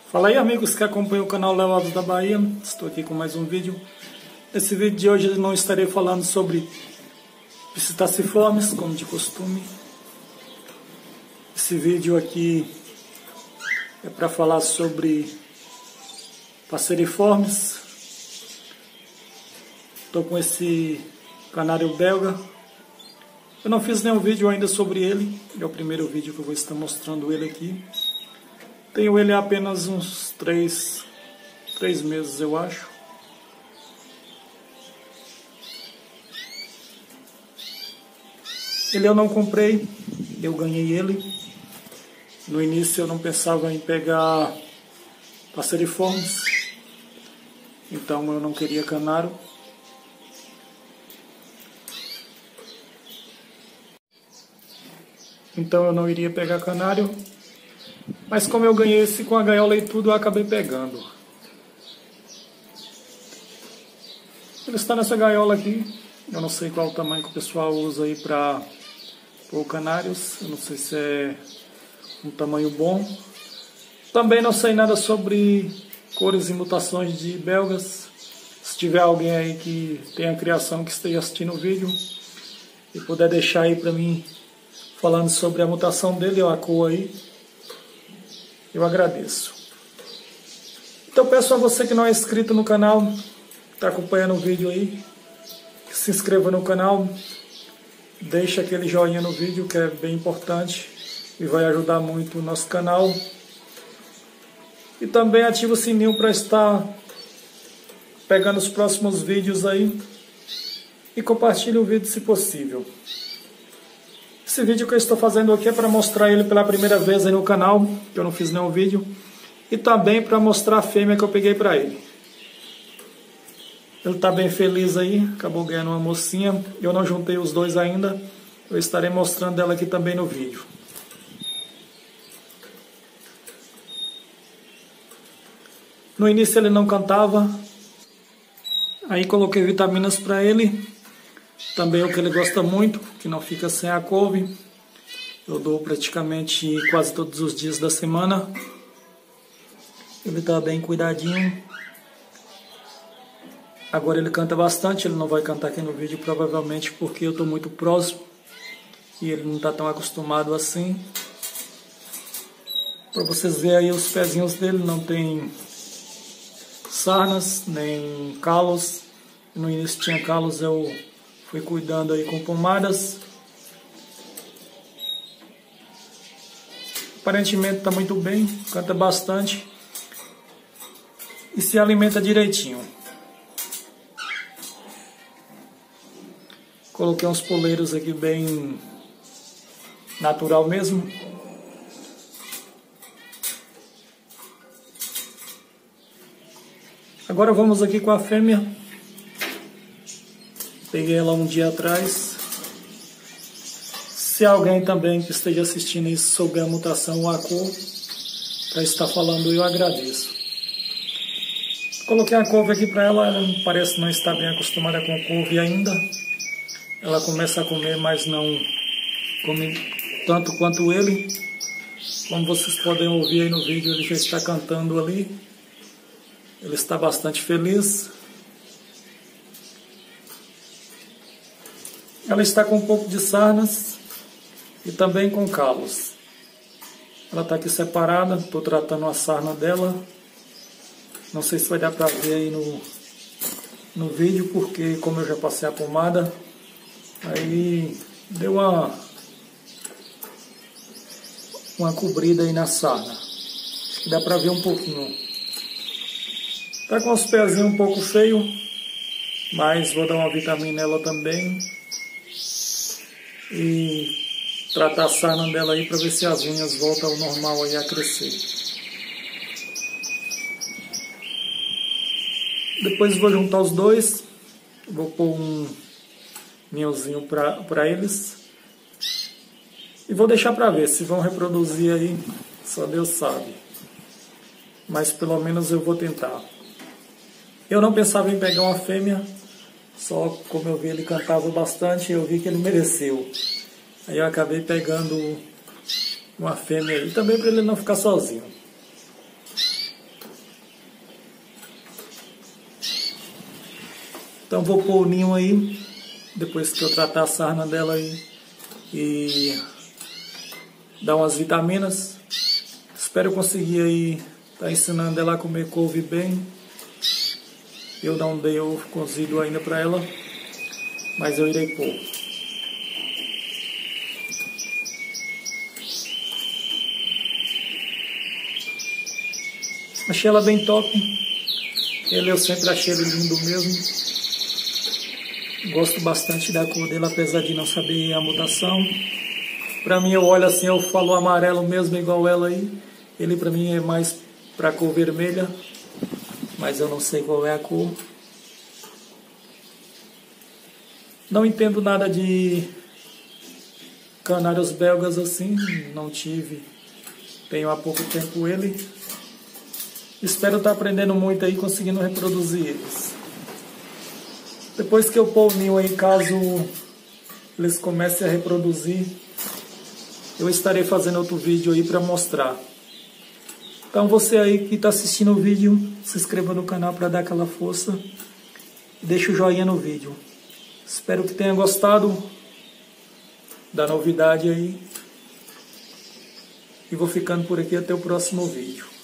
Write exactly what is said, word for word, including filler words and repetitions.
Fala aí, amigos que acompanham o canal Léo Alves da Bahia. Estou aqui com mais um vídeo. Nesse vídeo de hoje eu não estarei falando sobre psittaciformes, como de costume. Esse vídeo aqui é para falar sobre passeriformes. Estou com esse canário belga. Eu não fiz nenhum vídeo ainda sobre ele. É o primeiro vídeo que eu vou estar mostrando ele aqui. Tenho ele há apenas uns três, três meses, eu acho. Ele eu não comprei, eu ganhei ele. No início eu não pensava em pegar passeriformes, então eu não queria canário. Então eu não iria pegar canário. Mas como eu ganhei esse com a gaiola e tudo, eu acabei pegando. Ele está nessa gaiola aqui. Eu não sei qual o tamanho que o pessoal usa aí para pôr canários. Eu não sei se é um tamanho bom. Também não sei nada sobre cores e mutações de belgas. Se tiver alguém aí que tenha criação, que esteja assistindo o vídeo e puder deixar aí para mim falando sobre a mutação dele ou a cor aí, eu agradeço. Então peço a você que não é inscrito no canal, está acompanhando o vídeo aí, que se inscreva no canal, deixe aquele joinha no vídeo que é bem importante e vai ajudar muito o nosso canal. E também ative o sininho para estar pegando os próximos vídeos aí e compartilhe o vídeo se possível. Esse vídeo que eu estou fazendo aqui é para mostrar ele pela primeira vez aí no canal, que eu não fiz nenhum vídeo, e também para mostrar a fêmea que eu peguei para ele. Ele está bem feliz aí, acabou ganhando uma mocinha, eu não juntei os dois ainda, eu estarei mostrando ela aqui também no vídeo. No início ele não cantava, aí coloquei vitaminas para ele. Também o que ele gosta muito, que não fica sem a couve. Eu dou praticamente quase todos os dias da semana. Ele está bem cuidadinho. Agora ele canta bastante, ele não vai cantar aqui no vídeo provavelmente porque eu estou muito próximo. E ele não está tão acostumado assim. Para vocês verem aí os pezinhos dele, não tem sarnas, nem calos. No início tinha calos, eu fui cuidando aí com pomadas. Aparentemente está muito bem, canta bastante e se alimenta direitinho. Coloquei uns poleiros aqui bem natural mesmo. Agora vamos aqui com a fêmea. Peguei ela um dia atrás. Se alguém também que esteja assistindo isso souber a mutação ou a cor, para estar falando, eu agradeço. Coloquei a couve aqui para ela, ela parece não estar bem acostumada com couve ainda. Ela começa a comer, mas não come tanto quanto ele. Como vocês podem ouvir aí no vídeo, ele já está cantando ali. Ele está bastante feliz. Ela está com um pouco de sarnas e também com calos. Ela está aqui separada, estou tratando a sarna dela. Não sei se vai dar para ver aí no, no vídeo, porque como eu já passei a pomada, aí deu uma, uma cobrida aí na sarna. Acho que dá para ver um pouquinho. Está com os pezinhos um pouco feios, mas vou dar uma vitamina nela também. E tratar a sarna dela aí para ver se as unhas voltam ao normal aí a crescer. Depois vou juntar os dois, vou pôr um melzinho para eles e vou deixar para ver se vão reproduzir aí, só Deus sabe. Mas pelo menos eu vou tentar. Eu não pensava em pegar uma fêmea. Só como eu vi ele cantava bastante, eu vi que ele mereceu. Aí eu acabei pegando uma fêmea aí, também para ele não ficar sozinho. Então vou pôr o ninho aí, depois que eu tratar a sarna dela aí e dar umas vitaminas. Espero conseguir aí tá ensinando ela a comer couve bem. Eu não dei ovo cozido ainda para ela, mas eu irei pôr. Achei ela bem top. Ele eu sempre achei ele lindo mesmo. Gosto bastante da cor dele, apesar de não saber a mutação. Pra mim, eu olho assim, eu falo amarelo mesmo, igual ela aí. Ele pra mim é mais pra cor vermelha, mas eu não sei qual é a cor. Não entendo nada de canários belgas assim, não tive. Tenho há pouco tempo ele. Espero estar aprendendo muito aí, conseguindo reproduzir eles. Depois que eu pôr o ninho aí, caso eles comecem a reproduzir, eu estarei fazendo outro vídeo aí para mostrar. Então você aí que está assistindo o vídeo, se inscreva no canal para dar aquela força. E deixa o joinha no vídeo. Espero que tenha gostado da novidade aí. E vou ficando por aqui até o próximo vídeo.